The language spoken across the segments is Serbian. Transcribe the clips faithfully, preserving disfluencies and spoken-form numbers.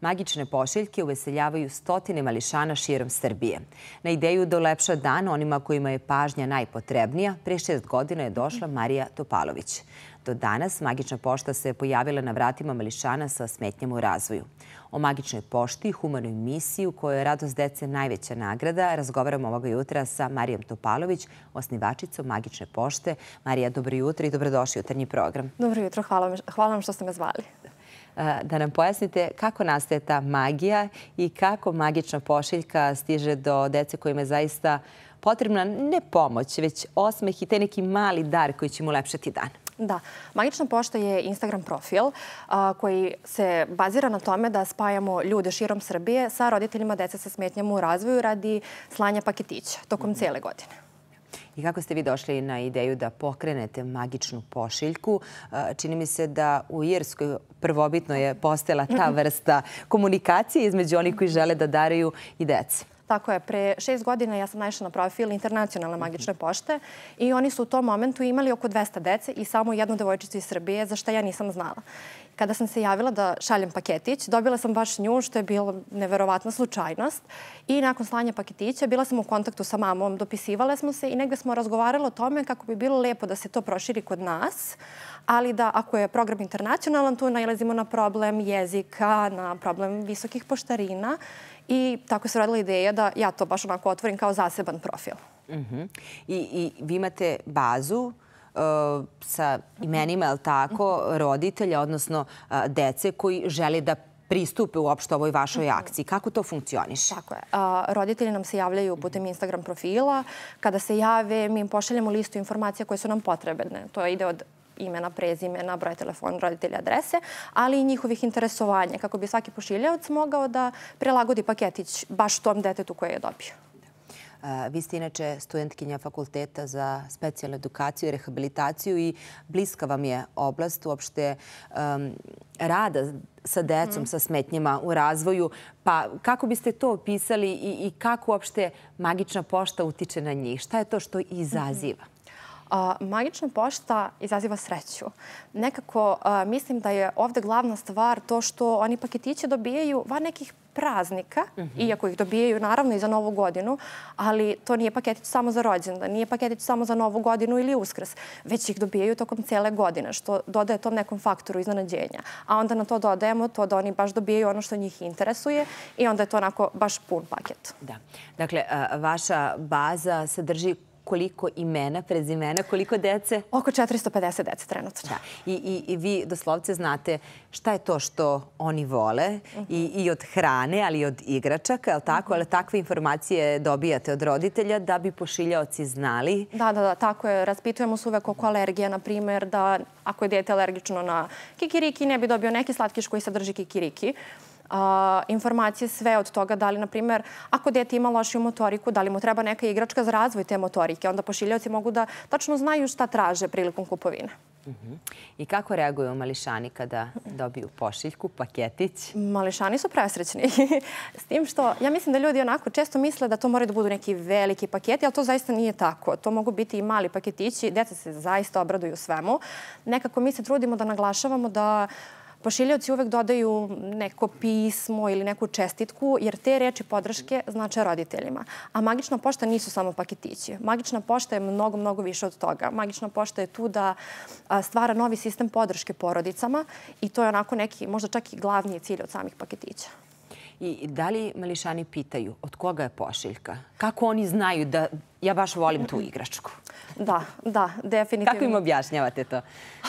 Magične pošiljke uveseljavaju stotine mališana širom Srbije. Na ideju da ulepša dan onima kojima je pažnja najpotrebnija, pre šest godina je došla Marija Topalović. Do danas Magična pošta se pojavila na vratima mališana sa smetnjama u razvoju. O Magičnoj pošti, humanoj misiji u kojoj je radost dece najveća nagrada, razgovaramo ovoga jutra sa Marijom Topalović, osnivačicom Magične pošte. Marija, dobro jutro i dobrodošli u jutarnji program. Dobro jutro, hvala vam što ste me zvali. Da nam pojasnite kako nastaje ta magija i kako magična pošiljka stiže do dece kojima je zaista potrebna ne pomoć, već osmeh i taj neki mali dar koji će mu ulepšati dan. Da. Magična pošta je Instagram profil koji se bazira na tome da spajamo ljude širom Srbije sa roditeljima dece sa smetnjama u razvoju radi slanja paketića tokom cele godine. I kako ste vi došli na ideju da pokrenete magičnu pošiljku? Čini mi se da u Irskoj prvobitno je postojala ta vrsta komunikacije između onih koji žele da daraju i deci. Tako je. Pre šest godina ja sam naišla na profil Internacionalne magične pošte i oni su u tom momentu imali oko dvesta dece i samo jednu devojčicu iz Srbije, za što ja nisam znala. Kada sam se javila da šaljem paketić, dobila sam baš nju, što je bila neverovatna slučajnost. I nakon slanja paketića bila sam u kontaktu sa mamom, dopisivale smo se i negde smo razgovarali o tome kako bi bilo lepo da se to proširi kod nas, ali da ako je program internacionalan, tu nailazimo na problem jezika, na problem visokih poštarina. I tako se rodila ideja da ja to baš onako otvorim kao zaseban profil. I vi imate bazu sa imenima, je li tako, roditelja, odnosno dece koji žele da pristupe uopšte ovoj vašoj akciji. Kako to funkcioniše? Tako je. Roditelji nam se javljaju putem Instagram profila. Kada se jave, mi im pošaljemo listu informacija koje su nam potrebne. To ide od imena, prezimena, broj telefona, roditelja, adrese, ali i njihovih interesovanja, kako bi svaki pošiljavac mogao da prilagodi paketić baš tom detetu koje je dobio. Vi ste inače studentkinja Fakulteta za specijalnu edukaciju i rehabilitaciju i bliska vam je oblast uopšte rada sa decom, sa smetnjama u razvoju. Pa kako biste to opisali i kako uopšte Magična pošta utiče na njih? Šta je to što izaziva? Magična pošta izaziva sreću. Nekako mislim da je ovde glavna stvar to što oni paketiće dobijaju van nekih praznika, iako ih dobijaju naravno i za Novu godinu, ali to nije paketić samo za rođendan, nije paketić samo za Novu godinu ili Uskrs, već ih dobijaju tokom cele godine, što dodaje tom nekom faktoru iznenađenja. A onda na to dodajemo to da oni baš dobijaju ono što njih interesuje i onda je to onako baš pun paket. Da. Dakle, vaša baza sadrži koliko imena, prezimena, koliko dece? Oko četiristo pedeset dece trenutno. I vi doslovce znate šta je to što oni vole i od hrane, ali i od igračaka, je li tako? Ali takve informacije dobijate od roditelja da bi pošiljaoci znali? Da, da, da, tako je. Raspitujemo se uvek oko alergija, na primjer, da ako je dete alergično na kikiriki, ne bi dobio neki slatkiš koji sadrži kikiriki. Informacije sve od toga da li, na primjer, ako dete ima lošiju motoriku, da li mu treba neka igračka za razvoj te motorike, onda pošiljavci mogu da tačno znaju šta traže prilikom kupovine. I kako reaguju mališani kada dobiju pošiljku, paketić? Mališani su presrećni. S tim što, ja mislim da ljudi onako često misle da to moraju da budu neki veliki paketi, ali to zaista nije tako. To mogu biti i mali paketići. Deca se zaista obraduju svemu. Nekako mi se trudimo da naglašavamo da pošiljavci uvek dodaju neko pismo ili neku čestitku, jer te reči podrške znače roditeljima. A Magična pošta nisu samo paketići. Magična pošta je mnogo, mnogo više od toga. Magična pošta je tu da stvara novi sistem podrške porodicama i to je onako neki, možda čak i glavni cilj od samih paketića. I da li mališani pitaju od koga je pošiljka? Kako oni znaju da ja baš volim tu igračku? Da, da, definitivno. Kako im objašnjavate to?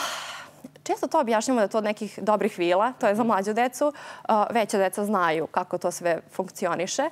Često to objašnjamo da je to od nekih dobrih vila, to je za mlađu decu. Veća deca znaju kako to sve funkcioniše.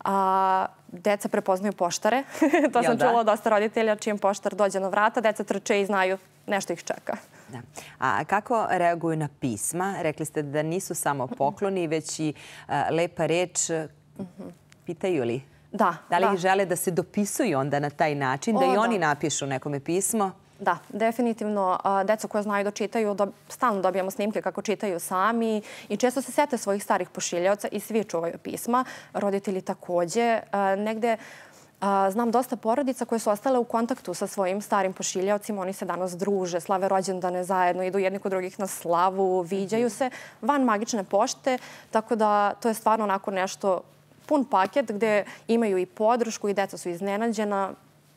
Deca prepoznaju poštare. To sam čula od dosta roditelja, čim poštar dođe na vrata, deca trče i znaju nešto ih čeka. A kako reaguju na pisma? Rekli ste da nisu samo pokloni, već i lepa reč. Pitaju li? Da. Da li ih žele da se dopisuju onda na taj način, da i oni napišu nekome pismo? Da, definitivno. Deca koja znaju da čitaju, stalno dobijamo snimke kako čitaju sami i često se sete svojih starih pošiljavaca i svi čuvaju pisma. Roditelji takođe. Negde Znam dosta porodica koje su ostale u kontaktu sa svojim starim pošiljaocima. Oni se danas druže, slave rođendane zajedno, idu jedni kod drugih na slavu, viđaju se van magične pošte. Tako da to je stvarno onako nešto pun paket gde imaju i podršku i deca su iznenađena.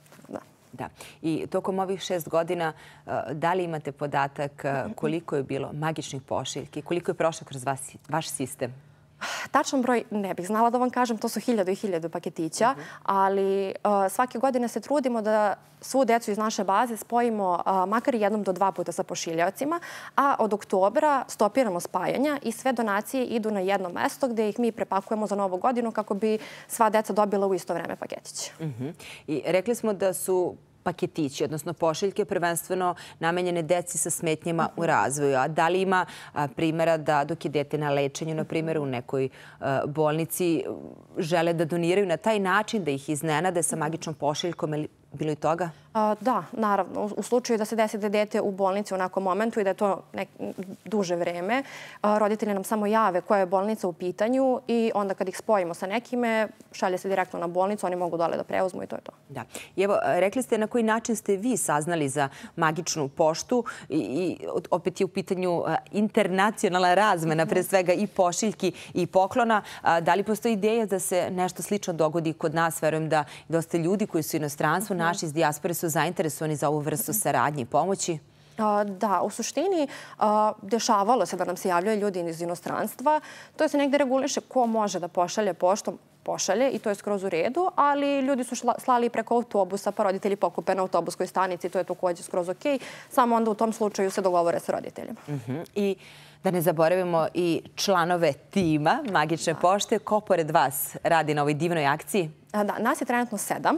Da. I tokom ovih šest godina, da li imate podatak koliko je bilo magičnih pošiljki, koliko je prošlo kroz vaš sistem? Tačan broj ne bih znala da vam kažem, to su hiljadu i hiljadu paketića, ali svake godine se trudimo da svu decu iz naše baze spojimo makar jednom do dva puta sa pošiljacima, a od oktobra stopiramo spajanja i sve donacije idu na jedno mesto gde ih mi prepakujemo za novu godinu kako bi sva deca dobila u isto vreme paketiće. I rekli smo da su paketići, odnosno pošiljke, prvenstveno namenjene deci sa smetnjama u razvoju. A da li ima primjera da dok je dete na lečenju, na primjer u nekoj bolnici, žele da doniraju na taj način, da ih iznenade sa magičnom pošiljkom? Bilo i toga? Da, naravno. U slučaju da se desi da je dete u bolnici u nekom momentu i da je to duže vreme, roditelji nam samo jave koja je bolnica u pitanju i onda kad ih spojimo sa nekime, šalje se direktno na bolnicu, oni mogu dole da preuzmu i to je to. Da. I evo, rekli ste na koji način ste vi saznali za magičnu poštu i opet je u pitanju internacionalna razmena, pre svega i pošiljki i poklona. Da li postoji ideja da se nešto slično dogodi kod nas? Verujem da dosta ljudi koji su u inostranstvu, naši iz dijaspore, su zainteresovani za ovu vrstu saradnje i pomoći? Da, u suštini dešavalo se da nam se javljaju ljudi iz inostranstva. To se negde reguliše ko može da pošalje poštom, pošalje i to je skroz u redu, ali ljudi su slali preko autobusa, pa roditelji pokupe na autobuskoj stanici, to je također skroz okej. Samo onda u tom slučaju se dogovore sa roditeljima. I da ne zaboravimo i članove tima Magične pošte. Ko pored vas radi na ovoj divnoj akciji? Da, nas je trenutno sedam.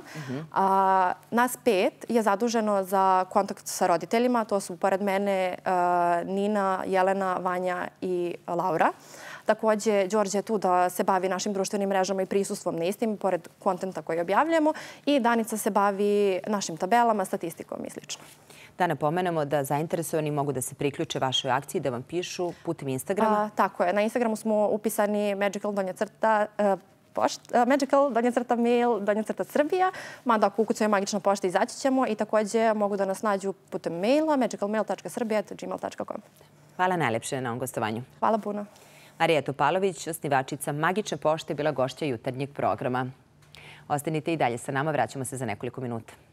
Nas pet je zaduženo za kontakt sa roditeljima. To su pored mene Nina, Jelena, Vanja i Laura. Također, Đorđe je tu da se bavi našim društvenim mrežama i prisustvom na istim, pored kontenta koji objavljamo. I Danica se bavi našim tabelama, statistikom i sl. Da napomenemo da zainteresovani mogu da se priključe vašoj akciji, da vam pišu putem Instagrama. Tako je. Na Instagramu smo upisani magical donja crta magical donja crta mail donja crta Srbija. Mada ako ukucaju magična pošta izaći ćemo i također mogu da nas nađu putem maila magical mail tačka srbija at gmail tačka com. Hvala najlepše na ovom gostovanju. Hvala puno. Marija Topalović, osnivačica Magične pošte, bila gošća jutarnjeg programa. Ostanite i dalje sa nama, vraćamo se za nekoliko minuta.